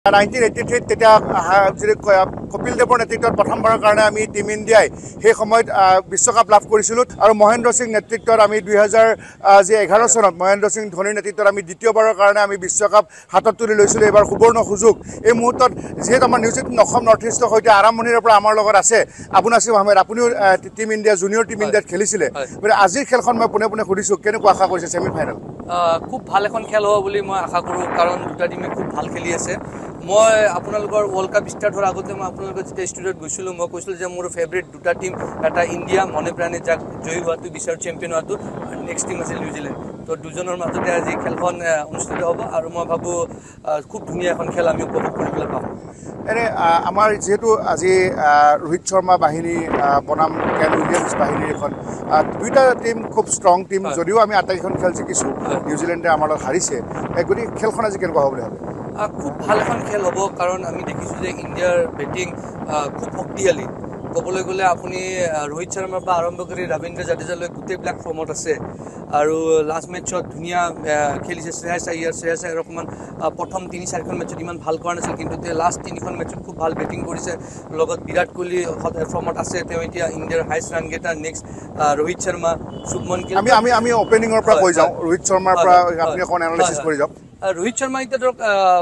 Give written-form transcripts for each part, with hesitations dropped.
1983 তেতিয়া কপিল দেৱৰ নেতৃত্বত প্ৰথমবাৰৰ কাৰণে আমি টিম ইণ্ডিয়াই সেই সময়ত বিশ্বকাপ লাভ কৰিছিলোঁ আৰু মহেন্দ্ৰ সিং নেতৃত্বত আমি 2011 চনত মহেন্দ্ৰ সিং ধোনিৰ নেতৃত্বত আমি দ্বিতীয়বাৰৰ কাৰণে আমি বিশ্বকাপ হাতত তুলি লৈছিলোঁ। এবাৰ সুবৰ্ণ সুযোগ এই মুহূৰ্তত যিহেতু আমাৰ নিউজ 18 অসম নৰ্থ ইষ্টৰ সৈতে আৰম্ভণিৰ পৰা আমাৰ লগত আছে নাছিম আহমেদ, আপুনিও টিম ইণ্ডিয়া জুনিয়ৰ টিম ইণ্ডিয়াত খেলিছিলে। গতিকে আজিৰ খেলখন মই পোনে পোনে সুধিছোঁ কেনেকুৱা আশা কৰিছে ছেমি ফাইনেল? খুব ভাল এখন খেল হ'ব বুলি মই আশা কৰোঁ, কাৰণ দুটা টিমে খুব ভাল খেলি আছে। মই আপোনালোকৰ ৱৰ্ল্ড কাপ ষ্টাৰ্ট হোৱাৰ আগতে মই আপোনালোকৰ যেতিয়া ষ্টুডিঅ'ত গৈছিলোঁ মই কৈছিলোঁ যে মোৰ ফেভৰেট দুটা টিম, এটা ইণ্ডিয়া মনে প্ৰাণে যাক জয়ী হোৱাটো বিচাৰ চেম্পিয়ন হোৱাটো, আৰু নেক্সট টিম আছিল নিউজিলেণ্ড। তো দুজনৰ মাজতে আজি খেলখন অনুষ্ঠিত হ'ব আৰু মই ভাবোঁ খুব ধুনীয়া এখন খেল আমি উপভোগ কৰিবলৈ পাম। এনে আমাৰ যিহেতু আজি ৰোহিত শৰ্মা বাহিনী বনাম কেন উইলিয়ামছ বাহিনীৰ এখন দুইটা টিম খুব ষ্ট্ৰং টিম, যদিও আমি আটাইকেইখন খেল জিকিছোঁ, নিউজিলেণ্ডে আমাৰ লগত হাৰিছে। গতিকে খেলখন আজি কেনেকুৱা হ'ব বুলি ভাবে? খুব ভাল এখন খেল হ'ব, কাৰণ আমি দেখিছোঁ যে ইণ্ডিয়াৰ বেটিং খুব শক্তিশালী। ক'বলৈ গ'লে আপুনি ৰোহিত শৰ্মাৰ পৰা আৰম্ভ কৰি ৰবীন্দ্ৰ জাদেজালৈ গোটেইবিলাক ফৰ্মত আছে আৰু লাষ্ট মেটছত ধুনীয়া খেলিছে। শ্ৰেয়াছ আয়াৰ অকণমান প্ৰথম 3-4খন মেটছত ইমান ভাল কৰা নাছিল, কিন্তু তেওঁ লাষ্ট 3খন মেটছত খুব ভাল বেটিং কৰিছে। লগত বিৰাট কোহলি ফৰ্মত আছে, তেওঁ এতিয়া ইণ্ডিয়াৰ highest run getter. Next Rohit Sharma, Shubman Gill. আমি অপেনিঙৰ পৰা কৈ যাওঁ, ৰোহিত শৰ্মাৰ পৰা আপুনি অকণ এনালাইচিছ কৰি যাওক। ৰোহিত শৰ্মা এতিয়া ধৰক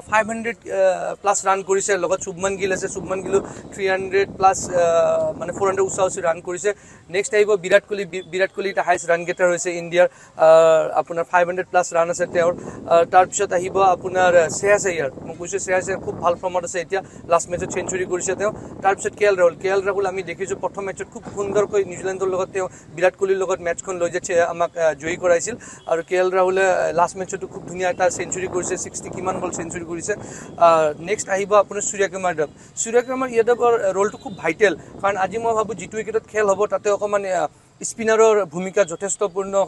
500+ ৰান কৰিছে, লগত শুভমন গিল আছে। শুভমন গিলো 300+ মানে 400 ওচৰা ৰান কৰিছে। নেক্সট আহিব বিৰাট কোহলি। বিৰাট কোহলি এতিয়া হাইষ্ট ৰান গেটাৰ হৈছে ইণ্ডিয়াৰ, আপোনাৰ 500+ ৰান আছে তেওঁৰ। তাৰপিছত আহিব আপোনাৰ শ্ৰেয়াছ আয়াৰ। মই কৈছোঁ শ্ৰেয়াছ আয়াৰ খুব ভাল ফৰ্মত আছে এতিয়া, লাষ্ট মেটচত চেঞ্চুৰী কৰিছে তেওঁ। তাৰপিছত কে এল ৰাহুল আমি দেখিছোঁ প্ৰথম মেটচত খুব সুন্দৰকৈ নিউজিলেণ্ডৰ লগত তেওঁ বিৰাট কোহলিৰ লগত মেটচখন লৈ যাচ্ছে, আমাক জয়ী কৰাইছিল। আৰু কে এল ৰাহুলে লাষ্ট মেটচতো খুব ধুনীয়া এটা চেঞ্চুৰী কৰিছে, 60 কিমান বল চেঞ্চুৰী কৰিছে। নেক্সট আহিব আপোনাৰ সূৰ্যকুমাৰ যাদৱ। সূৰ্যকুমাৰ যাদৱৰ ৰোলটো খুব ভাইটেল, কাৰণ আজি মই ভাবোঁ যিটো উইকেটত খেল হ'ব তাতে অকণমান স্পিনাৰৰ ভূমিকা যথেষ্ট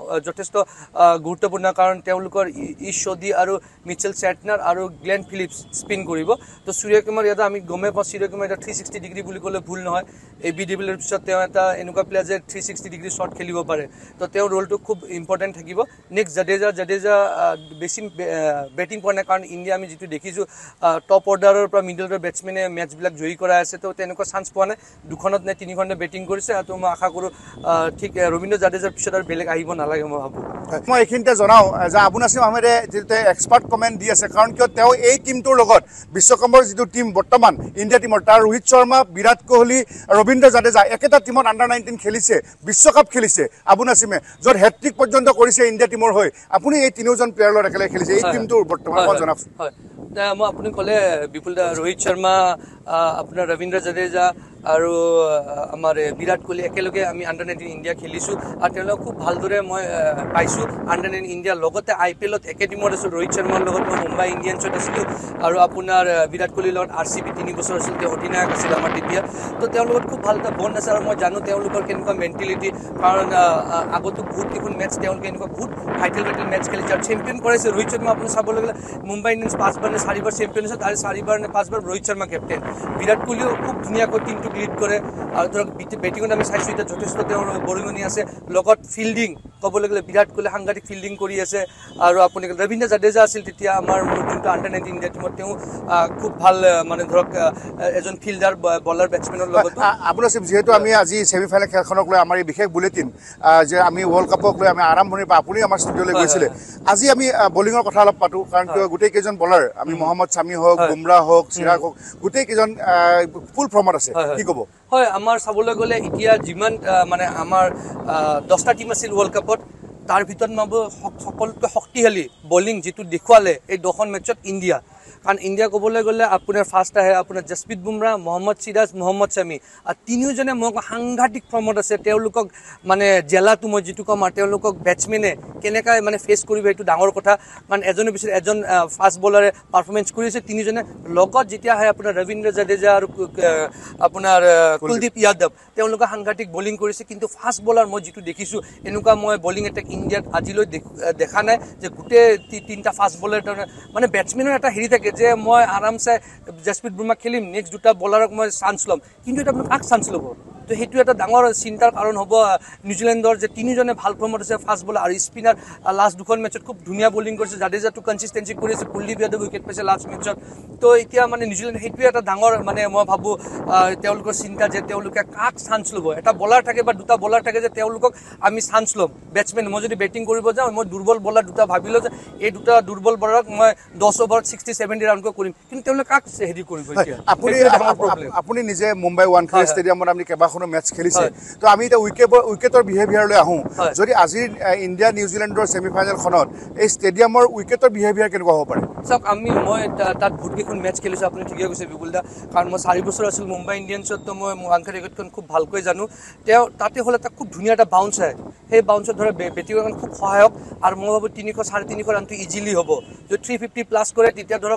গুৰুত্বপূৰ্ণ, কাৰণ তেওঁলোকৰ ইশ্বদী আৰু মিচেল ছেটনাৰ আৰু গ্লেন ফিলিপছ স্পিন কৰিব। তো সূৰ্যকুমাৰ যাদৱ আমি গমেই পাওঁ, সূৰ্যকুমাৰ যাদৱ 360 ডিগ্ৰী বুলি ক'লে ভুল নহয়। বি ডিভিলিয়াৰ পিছত তেওঁ এটা এনেকুৱা প্লেয়াৰ যে 360 ডিগ্ৰী শ্বট খেলিব পাৰে, তো তেওঁৰ ৰোলটো খুব ইম্পৰ্টেণ্ট থাকিব। নেক্সট জাদেজা বেছি বেটিং কৰা নাই, কাৰণ ইণ্ডিয়া আমি যিটো দেখিছোঁ টপ অৰ্ডাৰৰ পৰা মিডল অৰ্ডাৰ বেটছমেনে মেটচবিলাক জয়ী কৰাই আছে, তো তেনেকুৱা চান্স পোৱা নাই। 2খনত নে 3খনতে বেটিং কৰিছে, আৰু মই আশা কৰোঁ ঠিক ৰবীন্দ্ৰ জাদেজাৰ পিছত আৰু বেলেগ আহিব নালাগে মই ভাবোঁ। মই এইখিনিতে জনাওঁ যে নাছিম আহমেদে যিটো এক্সপাৰ্ট কমেণ্ট দি আছে, কাৰণ কিয় তেওঁ এই টিমটোৰ লগত বিশ্বকাপৰ যিটো টিম বৰ্তমান ইণ্ডিয়া টিমৰ, তাৰ ৰোহিত শৰ্মা, বিৰাট কোহলি, ৰবীন্দ্ৰ জাদেজা একেটা টিমত আণ্ডাৰ-19 খেলিছে, বিশ্বকাপ খেলিছে নাছিমে, য'ত হেট্ৰিক পৰ্যন্ত কৰিছে ইণ্ডিয়া টিমৰ হৈ। আপুনি এই তিনিওজন প্লেয়াৰৰ লগত একেলগে খেলিছে এই টিমটোৰ বৰ্তমান জনাওকচোন। হয়, মই আপুনি ক'লে বিপুল দা, ৰোহিত শৰ্মা, আপোনাৰ ৰবীন্দ্ৰ জাদেজা আৰু আমাৰ বিৰাট কোহলি একেলগে আমি আণ্ডাৰ-19 ইণ্ডিয়া খেলিছোঁ, আৰু তেওঁলোকক খুব ভালদৰে মই পাইছোঁ আণ্ডাৰ-19 ইণ্ডিয়াৰ। লগতে IPLত একে টিমত আছোঁ। ৰোহিত শৰ্মাৰ লগত মই মুম্বাই ইণ্ডিয়ানছত আছিলোঁ, আৰু আপোনাৰ বিৰাট কোহলিৰ লগত RCB 3 বছৰ আছিল, তেওঁ অধিনায়ক আছিল আমাৰ তেতিয়া। তো তেওঁৰ লগত খুব ভাল এটা বণ্ড আছে, আৰু মই জানো তেওঁলোকৰ কেনেকুৱা মেণ্টেলিটি, কাৰণ আগতো বহুত কেইখন মেটচ তেওঁলোকে এনেকুৱা বহুত ভাইটেল মেটচ খেলিছে আৰু চেম্পিয়ন কৰাইছে। ৰোহিত শৰ্মা আপুনি চাবলৈ গ'লে মুম্বাই ইণ্ডিয়ানছ 5বাৰ নে 4বাৰ চেম্পিয়ন হৈছে, আৰু 4বাৰ নে 5বাৰ ৰোহিত শৰ্মা কেপ্টেইন। বিৰাট কোহলিও খুব ধুনীয়াকৈ টিমটোক লিড কৰে, আৰু ধৰক বেটিঙত আমি চাইছোঁ এতিয়া যথেষ্ট তেওঁৰ বৰিঙনি আছে। লগত ফিল্ডিং ক'বলৈ গ'লে বিৰাট কোহলি সাংঘাতিক ফিল্ডিং কৰি আছে, আৰু আপুনি ৰবীন্দ্ৰ জাদেজা আছিল তেতিয়া আমাৰ যোনটো আণ্ডাৰ-19 ইণ্ডিয়া টিমত, তেওঁ খুব ভাল মানে ধৰক এজন ফিল্ডাৰ বলাৰ বেটছমেনৰ লগত। আপোনাৰ যিহেতু আমি আজি ছেমি ফাইনেল খেলখনক লৈ আমাৰ এই বিশেষ বুলেটিন যে আমি ৱৰ্ল্ড কাপক লৈ আমি আৰম্ভণিৰ পৰা আপুনি আমাৰ ষ্টুডিঅ'লৈ গৈছিলে, আজি আমি বলিঙৰ কথা অলপ পাতোঁ, কাৰণ গোটেইকেইজন বলাৰ আমি মহম্মদ ছামি হওক, বুমৰাহ হওক, চিৰাগ হওক, গোটেইকেইজন ফুল ফৰ্মত আছে, কি ক'ব? হয়, আমাৰ চাবলৈ গ'লে এতিয়া যিমান মানে আমাৰ 10টা টিম আছিল ৱৰ্ল্ড কাপত, তাৰ ভিতৰত মই সকলোতকৈ শক্তিশালী বলিং যিটো দেখুৱালে এই 2খন মেটচত ইণ্ডিয়া। কাৰণ ইণ্ডিয়া ক'বলৈ গ'লে আপোনাৰ ফাৰ্ষ্ট আহে আপোনাৰ জসপ্ৰীত বুমৰাহ, মহম্মদ চিৰাজ, মহম্মদ ছামি, আৰু তিনিওজনে মোক সাংঘাতিক ফৰ্মত আছে। তেওঁলোকক মানে জেলাটো মই যিটো ক'ম, আৰু তেওঁলোকক বেটছমেনে কেনেকৈ মানে ফেচ কৰিব সেইটো ডাঙৰ কথা, কাৰণ এজনৰ পিছত এজন ফাষ্ট বলাৰে পাৰফৰ্মেঞ্চ কৰিছে তিনিজনে। লগত যেতিয়া আহে আপোনাৰ ৰবীন্দ্ৰ জাদেজা আৰু আপোনাৰ কুলদীপ যাদৱ, তেওঁলোকে সাংঘাতিক বলিং কৰিছে, কিন্তু ফাষ্ট বলাৰ মই যিটো দেখিছোঁ এনেকুৱা মই বলিং এটেক ইণ্ডিয়াত আজিলৈ দেখা নাই, যে গোটেই 3টা ফাষ্ট বলাৰ মানে বেটছমেনৰ এটা হেৰি থাকে যে মই আৰামছে জসপ্ৰীত বুমৰাহ খেলিম, নেক্সট 2টা বলাৰক মই চান্স ল'ম, কিন্তু এটা আপুনি কাক চান্স ল'ব? তো সেইটো এটা ডাঙৰ চিন্তাৰ কাৰণ হ'ব নিউজিলেণ্ডৰ যে তিনিজনে ভাল ফৰ্মত আছে ফাষ্ট বলাৰ আৰু স্পিনাৰ লাষ্ট দুখন মেচত খুব ধুনীয়া বলিং কৰিছে জাদেজাটো কনসিস্টেন্সি কৰি আছে কুলদীপ যাদৱ উইকেট পাইছে লাষ্ট মেচত তো এতিয়া মানে নিউজিলেণ্ড সেইটোৱে এটা ডাঙৰ মানে মই ভাবোঁ তেওঁলোকৰ চিন্তা যে তেওঁলোকে কাক চান্স ল'ব এটা বলাৰ থাকে বা দুটা বলাৰ থাকে যে তেওঁলোকক আমি চান্স ল'ম বেটছমেন মই যদি বেটিং কৰিব যাওঁ মই দুৰ্বল বলাৰ দুটা ভাবিলোঁ যে এই দুটা দুৰ্বল বলাৰক মই 10 অভাৰত 60-70 ৰান কৰিম কিন্তু তেওঁলোকে কাক হেৰি কৰিব এতিয়া আপুনি নিজে মুম্বাই ৱানখেড়ে ষ্টেডিয়ামত আপুনি কেইবাখনো মেচ খেলিছে তো আমি এতিয়া উইকেটৰ বিহেভিয়াৰলৈ আহোঁ যদি আজিৰ ইণ্ডিয়া নিউজিলেণ্ডৰ ছেমিফাইনেলখনত এই ষ্টেডিয়ামৰ উইকেটৰ বিহেভিয়াৰ কেনেকুৱা হ'ব পাৰে চাওক মই তাত বহুতকেইখন মেচ খেলিছোঁ আপুনি ঠিকে কৈছে বিপুল দা কাৰণ মই 4 বছৰ আছিলোঁ মুম্বাই ইণ্ডিয়ানছত তো মই ৱানখেড়ে ক্ৰিকেটখন খুব ভালকৈ জানো তেওঁ তাতে হ'লে তাক খুব ধুনীয়া এটা বাউন্স আহে সেই বাউন্সত ধৰা বেটিঙৰ কাৰণে খুব সহায়ক আৰু মই ভাবোঁ 300-350 ৰানটো ইজিলি হ'ব যদি 350 প্লাছ কৰে তেতিয়া ধৰক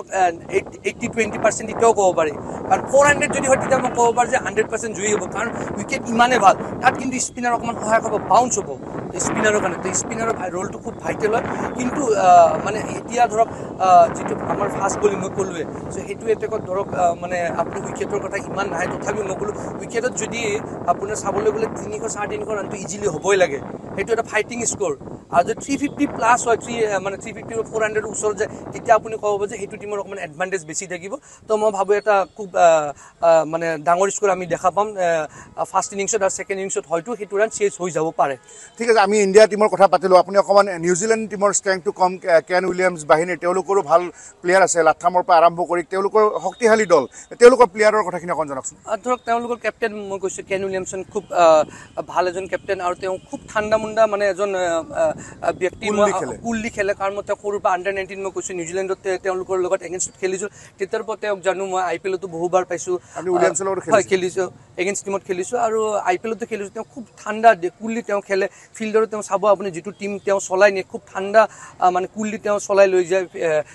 80-20% এতিয়াও ক'ব পাৰি কাৰণ 400 যদি হয় তেতিয়া মই ক'ব পাৰোঁ যে 100% জয়ী হ'ব কাৰণ উইকেট ইমানেই ভাল তাত কিন্তু স্পিনাৰ অকণমান সহায়ক হ'ব বাউন্স হ'ব স্পিনাৰৰ কাৰণে তো স্পিনাৰৰ ৰোলটো খুব ভাইটেল হয় কিন্তু মানে এতিয়া ধৰক যিটো আমাৰ ফাষ্ট বলিং মই ক'লোৱে চ' সেইটো এটেকত ধৰক মানে আপুনি উইকেটৰ কথা ইমান নাহে তথাপিও মই ক'লোঁ উইকেটত যদি আপোনাৰ চাবলৈ গ'লে 300-350 ৰানটো ইজিলি হ'বই লাগে সেইটো এটা ফাইটিং স্ক'ৰ আৰু যদি 350 প্লাছ হয় মানে 350-400 ওচৰত যায় তেতিয়া আপুনি ক'ব যে সেইটো টিমৰ অকণমান এডভান্টেজ বেছি থাকিব তো মই ভাবোঁ এটা খুব মানে ডাঙৰ স্ক'ৰ আমি দেখা পাম ফাৰ্ষ্ট ইনিংছত আৰু ছেকেণ্ড ইনিংছত হয়তো সেইটো ৰান চেঞ্জ হৈ যাব পাৰে ঠিক আছে আমি ইণ্ডিয়া টিমৰ কথা পাতিলোঁ আপুনি অকণমান নিউজিলেণ্ড টিমৰ ষ্ট্ৰেংথটো কম কেন উইলিয়ামছ বাহিনীৰ তেওঁলোকৰো ভাল প্লেয়াৰ আছে লাথামৰ পৰা আৰম্ভ কৰি তেওঁলোকৰ শক্তিশালী দল তেওঁলোকৰ প্লেয়াৰৰ কথাখিনি অকণ জনাওকচোন ধৰক তেওঁলোকৰ কেপ্টেইন মই কৈছোঁ কেন উইলিয়ামছন খুব ভাল এজন কেপ্টেইন আৰু তেওঁ খুব ঠাণ্ডা মুণ্ডা মানে এজন ব্যক্তি কুললি খেলে কাৰণ মই তেওঁ সৰুৰ পৰা আণ্ডাৰ-19 মই কৈছোঁ নিউজিলেণ্ডত তেওঁলোকৰ লগত এগেইনষ্ট খেলিছোঁ তেতিয়াৰ পৰা তেওঁক জানো মই IPLতো বহুবাৰ পাইছোঁ খেলিছোঁ এগেইনষ্ট টিমত খেলিছোঁ আৰু IPLতো খেলিছোঁ তেওঁ খুব ঠাণ্ডা কুললি তেওঁ খেলে ফিল্ডৰো তেওঁ চাব আপুনি যিটো টিম তেওঁ চলাই নিয়ে খুব ঠাণ্ডা মানে কুললি তেওঁ চলাই লৈ যায়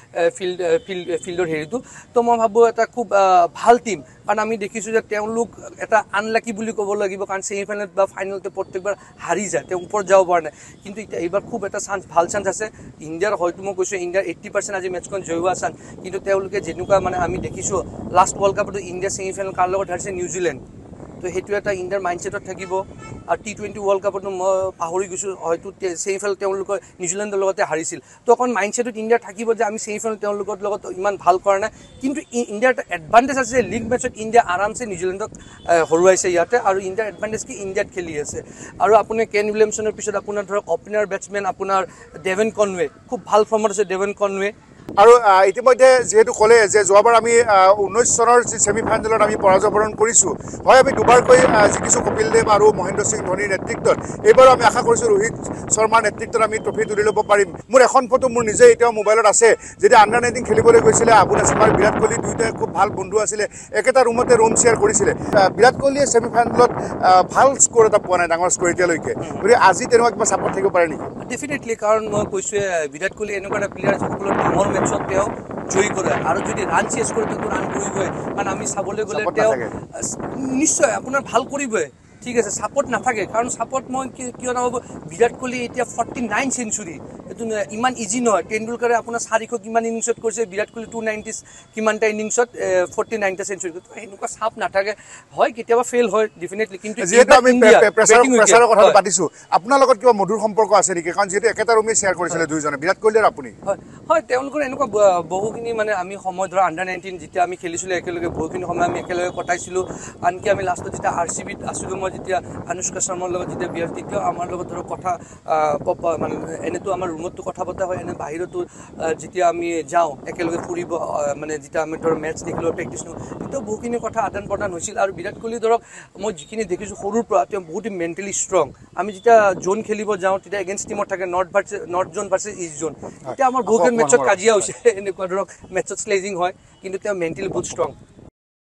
ফিল্ডৰ হেৰিটো তো মই ভাবোঁ এটা খুব ভাল টিম কাৰণ আমি দেখিছোঁ যে তেওঁলোক এটা আনলাকি বুলি ক'ব লাগিব কাৰণ ছেমিফাইনেলত বা ফাইনেলতে প্ৰত্যেকবাৰ হাৰি যায় তেওঁ ওপৰত যাব পৰা নাই কিন্তু এতিয়া এইবাৰ খুব এটা ভাল চান্স আছে ইণ্ডিয়াৰ হয়তো মই কৈছোঁ ইণ্ডিয়াৰ 80% আজি মেটছখন জয় হোৱা চান্স কিন্তু তেওঁলোকে যেনেকুৱা মানে আমি দেখিছোঁ লাষ্ট ৱৰ্ল্ড কাপতো ইণ্ডিয়া ছেমিফাইনেল কাৰ লগত হাৰিছে নিউজিলেণ্ড তো সেইটো এটা ইণ্ডিয়াৰ মাইণ্ডছেটত থাকিব আৰু T20 ৱৰ্ল্ড কাপতো মই পাহৰি গৈছোঁ হয়তো ছেমিফাইনেল তেওঁলোকৰ নিউজিলেণ্ডৰ লগতে হাৰিছিল তো অকণ মাইণ্ডছেটত ইণ্ডিয়াৰ থাকিব যে আমি ছেমিফাইনেল তেওঁলোকৰ লগত ইমান ভাল কৰা নাই কিন্তু ইণ্ডিয়াৰ এটা এডভান্টেজ আছে যে লীগ মেচত ইণ্ডিয়া আৰামছে নিউজিলেণ্ডক হৰুৱাইছে ইয়াতে আৰু ইণ্ডিয়াৰ এডভান্টেজ কি ইণ্ডিয়াত খেলি আছে আৰু আপুনি কেন উইলিয়ামছনৰ পিছত আপোনাৰ ধৰক অপেনাৰ বেটছমেন আপোনাৰ ডেভন কনৱে খুব ভাল ফৰ্মত আছে ডেভন কনৱে আৰু ইতিমধ্যে যেহেতু ক'লে যে যোৱাবাৰ আমি 19 চনৰ যি ছেমিফাইনেলত আমি পৰাজয়বৰণ কৰিছোঁ হয় আমি দুবাৰকৈ জিকিছোঁ কপিল দেৱ আৰু মহেন্দ্ৰ সিং ধোনীৰ নেতৃত্বত এইবাৰো আমি আশা কৰিছোঁ ৰোহিত শৰ্মাৰ নেতৃত্বত আমি ট্ৰফি তুলি ল'ব পাৰিম মোৰ এখন ফটো মোৰ নিজে এতিয়াও মোবাইলত আছে যেতিয়া আণ্ডাৰ-19 খেলিবলৈ গৈছিলে আবুল আছিম আৰু বিৰাট কোহলি দুয়োটাই খুব ভাল বন্ধু আছিলে একেটা ৰুমতে ৰুম শ্বেয়াৰ কৰিছিলে বিৰাট কোহলিয়ে ছেমিফাইনেলত ভাল স্ক'ৰ এটা পোৱা নাই ডাঙৰ স্ক'ৰ এতিয়ালৈকে গতিকে আজি তেনেকুৱা কিবা ছাপৰ্ট থাকিব পাৰে নেকি ডেফিনেটলি কাৰণ মই কৈছোঁ বিৰাট কোহলি এনেকুৱা এটা প্লেয়াৰ যিসকলৰ ডাঙৰ মেটছত তেওঁ জয়ী কৰে আৰু যদি ৰান চেজ কৰে তেওঁতো ৰান কৰিবই কাৰণ আমি চাবলৈ গ'লে তেওঁ নিশ্চয় আপোনাৰ ভাল কৰিবই ঠিক আছে ছাপৰ্ট নাথাকে কাৰণ ছাপৰ্ট মই কিয় নাভাবোঁ বিৰাট কোহলি এতিয়া 49 চেঞ্চুৰী এইটো ইমান ইজি নহয় তেণ্ডুলকাৰে আপোনাৰ 400 কিমান ইনিংছত কৰিছে বিৰাট কোহলি 290 কিমানটা ইনিংছত 49টা চেঞ্চুৰী তো এনেকুৱা চাপ নাথাকে হয় কেতিয়াবা ফেইল হয় ডেফিনেটলি কিন্তু যিহেতু আমি প্ৰেছাৰৰ কথা পাতিছোঁ আপোনাৰ লগত কিবা মধুৰ সম্পৰ্ক আছে নেকি কাৰণ যিহেতু একেটা ৰুমে শ্বেয়াৰ কৰিছিলে দুইজনে বিৰাট কোহলি আৰু আপুনি হয় তেওঁলোকৰ এনেকুৱা বহুখিনি মানে আমি সময় ধৰা আণ্ডাৰ-19 যেতিয়া আমি খেলিছিলোঁ একেলগে বহুখিনি সময় আমি একেলগে কটাইছিলোঁ আনকি আমি লাষ্টত যেতিয়া RCBত আছিলোঁ মই যেতিয়া অনুষ্কা শৰ্মাৰ লগত যেতিয়া বিয়াৰ তেতিয়াও আমাৰ লগত ধৰক কথা মানে এনেতো আমাৰ ৰুমতো কথা পতা হয় এনে বাহিৰতো যেতিয়া আমি যাওঁ একেলগে ফুৰিব মানে যেতিয়া আমি ধৰক মেটছ দেখিলোঁ প্ৰেক্টিছ তেতিয়াও বহুখিনি কথা আদান প্ৰদান হৈছিল আৰু বিৰাট কোহলি ধৰক মই যিখিনি দেখিছোঁ সৰুৰ পৰা তেওঁ বহুত মেণ্টেলি ষ্ট্ৰং আমি যেতিয়া জোন খেলিব যাওঁ তেতিয়া এগেইনষ্ট টিমত থাকে north zone versus east zone তেতিয়া আমাৰ বহুখিনি মেটছত কাজিয়া হৈছে এনেকুৱা ধৰক মেটছত স্লেজিং হয় কিন্তু তেওঁ মেণ্টেলি বহুত ষ্ট্ৰং